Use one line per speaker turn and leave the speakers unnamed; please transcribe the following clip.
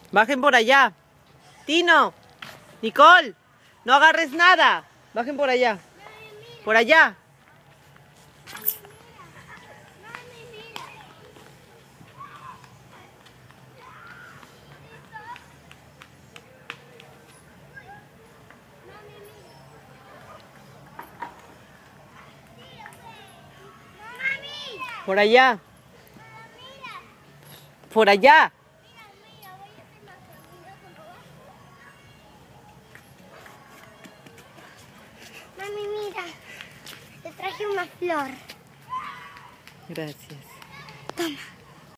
Bajen por allá. Tino, Nicole, no agarres nada. Bajen por allá. Por allá. Por allá. Por allá.
Mami, mira. Te traje una flor.
Gracias.
Toma.